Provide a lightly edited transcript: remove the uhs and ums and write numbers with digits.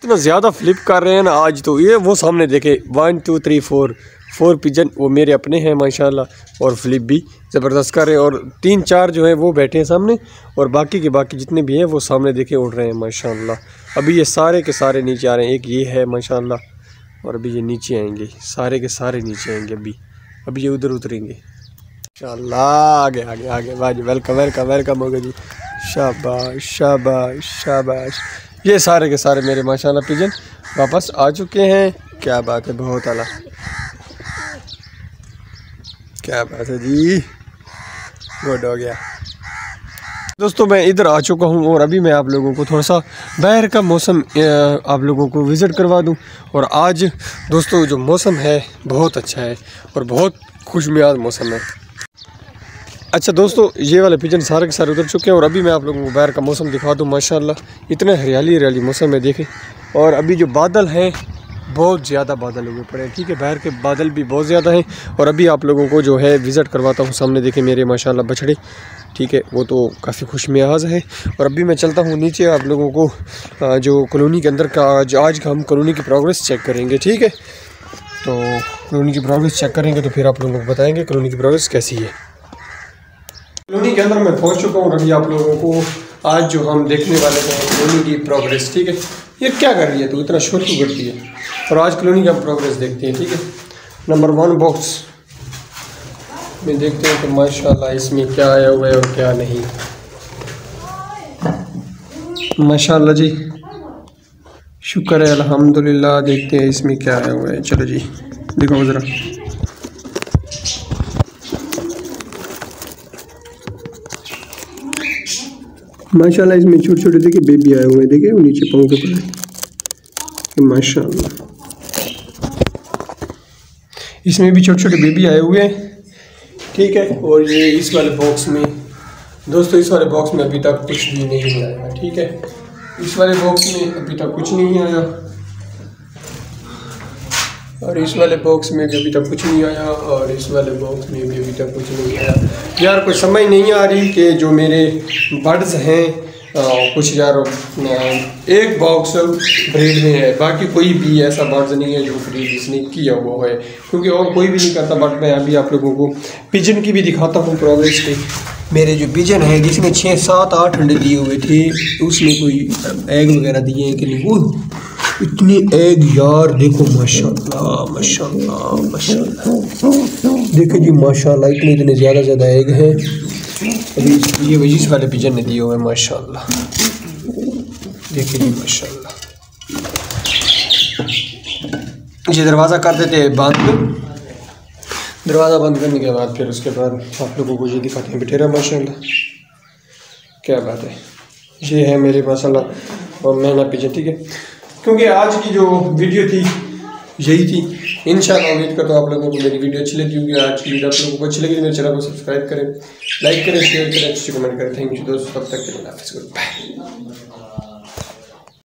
इतना ज़्यादा फ्लिप कर रहे हैं ना आज तो। ये वो सामने देखे 1 2 3 4 पिजन वो मेरे अपने हैं माशाल्लाह, और फ्लिप भी ज़बरदस्त कर रहे हैं। और 3 4 जो है वो बैठे हैं सामने, और बाकी के बाकी जितने भी हैं वो सामने देखे उड़ रहे हैं माशाल्लाह। अभी ये सारे के सारे नीचे आ रहे हैं। एक ये है माशाल्लाह, और अभी ये नीचे आएंगे, सारे के सारे नीचे आएंगे। अभी ये उधर उतरेंगे इंशाल्लाह। आगे आगे आगे भाई, वेलकम वेलकम वेलकम होगा जी। शाबाश शाबाश शाबाश। ये सारे के सारे मेरे माशाल्लाह पिजन वापस आ चुके हैं। क्या बात है, बहुत आला, क्या बात है जी, गुड हो गया। दोस्तों मैं इधर आ चुका हूँ, और अभी मैं आप लोगों को थोड़ा सा बाहर का मौसम आप लोगों को विज़िट करवा दूँ। और आज दोस्तों जो मौसम है बहुत अच्छा है, और बहुत खुशमियाज मौसम है। अच्छा दोस्तों, ये वाले पिजन सारे के सारे उतर चुके हैं, और अभी मैं आप लोगों को बाहर का मौसम दिखा दूँ। माशाल्लाह इतने हरियाली हरियाली मौसम है देखें। और अभी जो बादल हैं बहुत ज़्यादा बादल हुए पड़े हैं, ठीक है, बाहर के बादल भी बहुत ज़्यादा हैं। और अभी आप लोगों को जो है विज़िट करवाता हूँ। सामने देखें मेरे माशाल्लाह बछड़े, ठीक है, वो तो काफ़ी खुशमियाज है। और अभी मैं चलता हूँ नीचे, आप लोगों को जो कॉलोनी के अंदर का आज हम कॉलोनी की प्रोग्रेस चेक करेंगे, ठीक है। तो कॉलोनी की प्रोग्रेस चेक करेंगे तो फिर आप लोगों को बताएँगे कॉलोनी की प्रोग्रेस कैसी है। कॉलोनी के अंदर मैं पहुंच चुका हूं, और अभी आप लोगों को आज जो हम देखने वाले हैं कॉलोनी की प्रोग्रेस, ठीक है। ये क्या कर रही है तू, इतना शोर क्यों करती है। और आज कॉलोनी का प्रोग्रेस देखते हैं, ठीक है। नंबर 1 बॉक्स में देखते हैं कि माशाल्लाह इसमें क्या आया हुआ है और क्या नहीं। माशाल्लाह जी, शुक्र है अल्हम्दुलिल्लाह। देखते हैं इसमें क्या आया हुआ है। चलो जी दिखाओ ज़रा। माशाल्लाह इसमें छोटे छोटे देखिए बेबी आए हुए हैं, देखिए वो नीचे पाँव के ऊपर माशाल्लाह। इसमें भी छोटे छोटे बेबी आए हुए हैं, ठीक है। और ये इस वाले बॉक्स में दोस्तों, इस वाले बॉक्स में अभी तक कुछ भी नहीं आया, ठीक है। इस वाले बॉक्स में अभी तक कुछ नहीं आया, और इस वाले बॉक्स में भी अभी तक कुछ नहीं आया, और इस वाले बॉक्स में भी अभी तक कुछ नहीं आया। यार कोई समझ नहीं आ रही कि जो मेरे बर्ड्स हैं कुछ यार एक बॉक्स ब्रीड में है, बाकी कोई भी ऐसा बर्ड्स नहीं है जो ब्रीड इसने किया हुआ है, क्योंकि और कोई भी नहीं करता। बट मैं अभी आप लोगों को पिजन की भी दिखाता हूँ प्रोग्रेस पे। मेरे जो पिजन है जिसमें 6 7 8 अंडे दिए हुए थे, उसमें कोई एग वगैरह दिए हैं कि नहीं। वो इतनी एग यार, देखो माशाल्लाह माशाल्लाह माशाल्लाह, देखो जी माशाल्लाह इतने ज़्यादा एग हैं। अभी ये वजीस वाले पिजन ने दिए हुए हैं माशाल्लाह, देखिए जी माशाल्लाह। ये दरवाज़ा कर देते हैं बंद। दरवाज़ा बंद करने के बाद फिर उसके बाद आप लोगों को ये दिखाते हैं बटेरा माशाल्लाह, क्या बात है। ये है मेरे माशाल्लाह और मैना पिजन, ठीक है। क्योंकि आज की जो वीडियो थी यही थी। इंशाल्लाह उम्मीद करता हूँ आप लोगों को मेरी वीडियो अच्छी लगी होगी। आज की वीडियो आप लोगों को अच्छी लगी, मेरे चैनल को सब्सक्राइब करें, लाइक करें, शेयर करें, अच्छी कमेंट करें। थैंक यू दोस्तों, तब तक के लिए हाफिज़, गुड बाय।